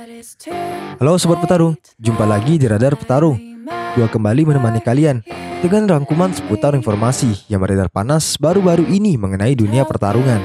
Halo Sobat Petarung, jumpa lagi di Radar Petarung. Gua kembali menemani kalian dengan rangkuman seputar informasi yang beredar panas baru-baru ini mengenai dunia pertarungan.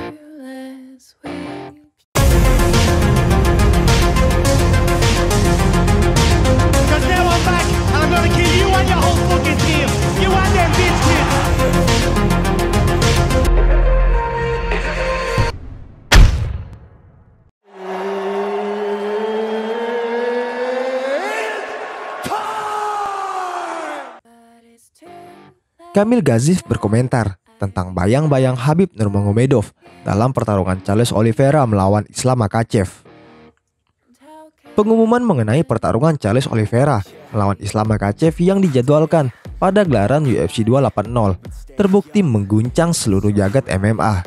Kamil Gaziev berkomentar tentang bayang-bayang Khabib Nurmagomedov dalam pertarungan Charles Oliveira melawan Islam Makhachev. Pengumuman mengenai pertarungan Charles Oliveira melawan Islam Makhachev yang dijadwalkan pada gelaran UFC 280 terbukti mengguncang seluruh jagat MMA.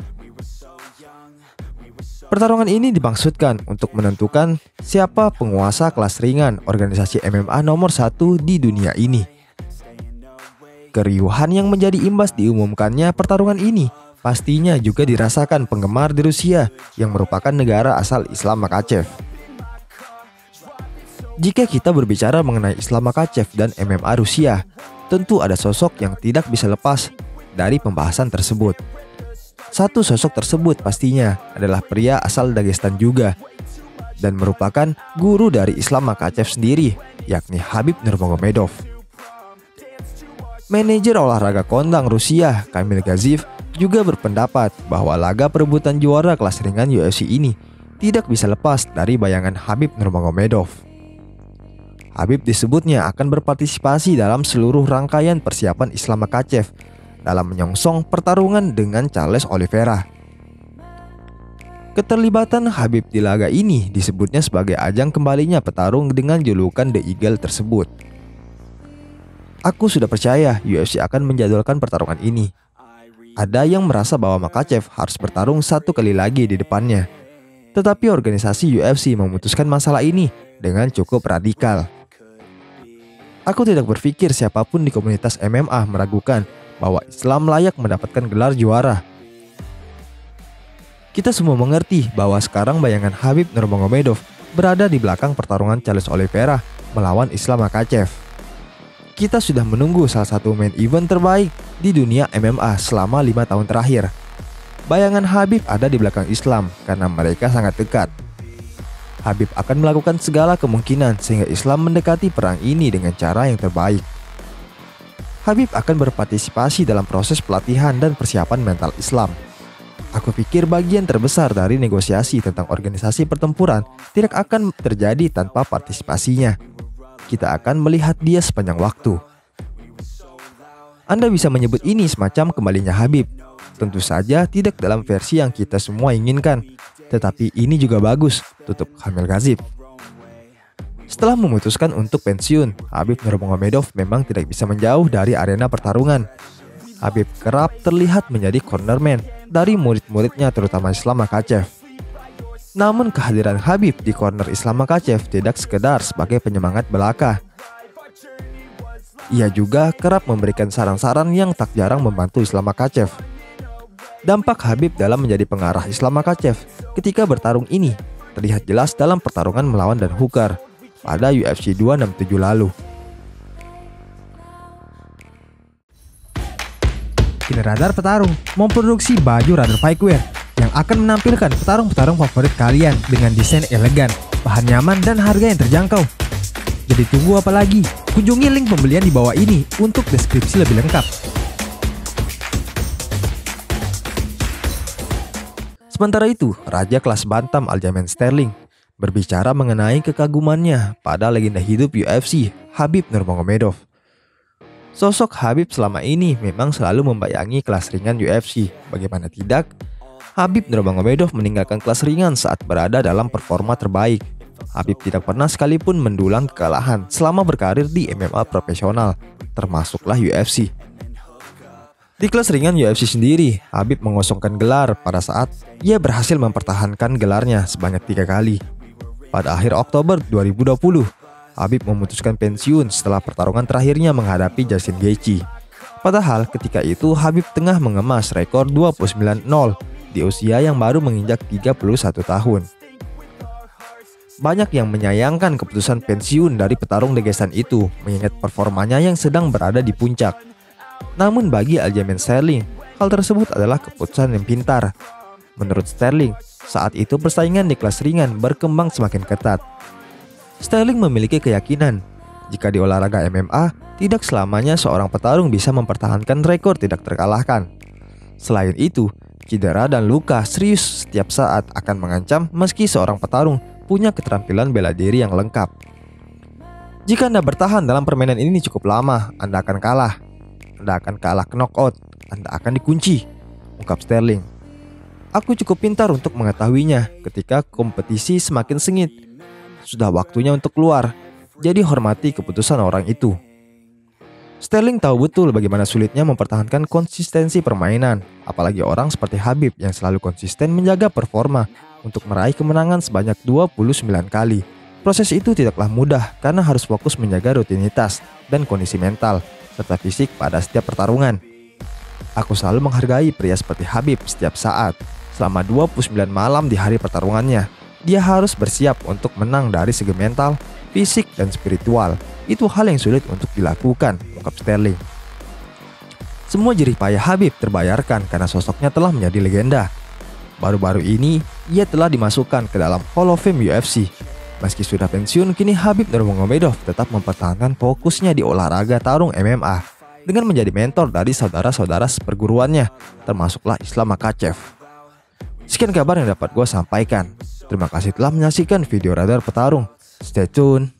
Pertarungan ini dimaksudkan untuk menentukan siapa penguasa kelas ringan organisasi MMA nomor 1 di dunia ini. Keriuhan yang menjadi imbas diumumkannya pertarungan ini pastinya juga dirasakan penggemar di Rusia yang merupakan negara asal Islam Makhachev. Jika kita berbicara mengenai Islam Makhachev dan MMA Rusia, tentu ada sosok yang tidak bisa lepas dari pembahasan tersebut. Satu sosok tersebut pastinya adalah pria asal Dagestan juga dan merupakan guru dari Islam Makhachev sendiri, yakni Khabib Nurmagomedov. Manajer olahraga kondang Rusia, Kamil Gaziev, juga berpendapat bahwa laga perebutan juara kelas ringan UFC ini tidak bisa lepas dari bayangan Khabib Nurmagomedov. Khabib disebutnya akan berpartisipasi dalam seluruh rangkaian persiapan Islam Makhachev dalam menyongsong pertarungan dengan Charles Oliveira. Keterlibatan Khabib di laga ini disebutnya sebagai ajang kembalinya petarung dengan julukan The Eagle tersebut. Aku sudah percaya UFC akan menjadwalkan pertarungan ini. Ada yang merasa bahwa Makhachev harus bertarung satu kali lagi di depannya. Tetapi organisasi UFC memutuskan masalah ini dengan cukup radikal. Aku tidak berpikir siapapun di komunitas MMA meragukan bahwa Islam layak mendapatkan gelar juara. Kita semua mengerti bahwa sekarang bayangan Khabib Nurmagomedov berada di belakang pertarungan Charles Oliveira melawan Islam Makhachev. Kita sudah menunggu salah satu main event terbaik di dunia MMA selama 5 tahun terakhir. Bayangan Khabib ada di belakang Islam karena mereka sangat dekat. Khabib akan melakukan segala kemungkinan sehingga Islam mendekati perang ini dengan cara yang terbaik. Khabib akan berpartisipasi dalam proses pelatihan dan persiapan mental Islam. Aku pikir bagian terbesar dari negosiasi tentang organisasi pertempuran tidak akan terjadi tanpa partisipasinya. Kita akan melihat dia sepanjang waktu. Anda bisa menyebut ini semacam kembalinya Khabib. Tentu saja tidak dalam versi yang kita semua inginkan, tetapi ini juga bagus, tutup Kamil Gaziev. Setelah memutuskan untuk pensiun, Khabib Nurmagomedov memang tidak bisa menjauh dari arena pertarungan. Khabib kerap terlihat menjadi cornerman dari murid-muridnya terutama Islam Makhachev. Namun kehadiran Khabib di corner Islam Makhachev tidak sekedar sebagai penyemangat belaka. Ia juga kerap memberikan saran-saran yang tak jarang membantu Islam Makhachev. Dampak Khabib dalam menjadi pengarah Islam Makhachev ketika bertarung ini terlihat jelas dalam pertarungan melawan Dan Hooker pada UFC 267 lalu. Kini Radar Petarung memproduksi baju Radar Fightwear yang akan menampilkan petarung-petarung favorit kalian dengan desain elegan, bahan nyaman, dan harga yang terjangkau. Jadi tunggu apa lagi? Kunjungi link pembelian di bawah ini untuk deskripsi lebih lengkap. Sementara itu, Raja kelas Bantam Aljamain Sterling berbicara mengenai kekagumannya pada legenda hidup UFC, Khabib Nurmagomedov. Sosok Khabib selama ini memang selalu membayangi kelas ringan UFC. Bagaimana tidak? Khabib Nurmagomedov meninggalkan kelas ringan saat berada dalam performa terbaik. Khabib tidak pernah sekalipun mendulang kekalahan selama berkarir di MMA profesional, termasuklah UFC. Di kelas ringan UFC sendiri, Khabib mengosongkan gelar pada saat ia berhasil mempertahankan gelarnya sebanyak 3 kali. Pada akhir Oktober 2020, Khabib memutuskan pensiun setelah pertarungan terakhirnya menghadapi Justin Gaethje. Padahal ketika itu Khabib tengah mengemas rekor 29-0 di usia yang baru menginjak 31 tahun. Banyak yang menyayangkan keputusan pensiun dari petarung legesan itu, mengingat performanya yang sedang berada di puncak. Namun bagi Aljamain Sterling, hal tersebut adalah keputusan yang pintar. Menurut Sterling, saat itu persaingan di kelas ringan berkembang semakin ketat. Sterling memiliki keyakinan, jika di olahraga MMA, tidak selamanya seorang petarung bisa mempertahankan rekor tidak terkalahkan. Selain itu, cedera dan luka serius setiap saat akan mengancam meski seorang petarung punya keterampilan bela diri yang lengkap. Jika Anda bertahan dalam permainan ini cukup lama, Anda akan kalah. Anda akan kalah knockout, Anda akan dikunci, ungkap Sterling. Aku cukup pintar untuk mengetahuinya ketika kompetisi semakin sengit. Sudah waktunya untuk keluar, jadi hormati keputusan orang itu. Sterling tahu betul bagaimana sulitnya mempertahankan konsistensi permainan, apalagi orang seperti Khabib yang selalu konsisten menjaga performa untuk meraih kemenangan sebanyak 29 kali. Proses itu tidaklah mudah karena harus fokus menjaga rutinitas dan kondisi mental serta fisik pada setiap pertarungan. Aku selalu menghargai pria seperti Khabib setiap saat. Selama 29 malam di hari pertarungannya, dia harus bersiap untuk menang dari segi mental, fisik, dan spiritual. Itu hal yang sulit untuk dilakukan, ungkap Sterling. Semua jerih payah Khabib terbayarkan karena sosoknya telah menjadi legenda. Baru-baru ini, ia telah dimasukkan ke dalam Hall of Fame UFC. Meski sudah pensiun, kini Khabib Nurmagomedov tetap mempertahankan fokusnya di olahraga tarung MMA dengan menjadi mentor dari saudara-saudara seperguruannya, termasuklah Islam Makhachev. Sekian kabar yang dapat gue sampaikan. Terima kasih telah menyaksikan video Radar Petarung. Stay tune.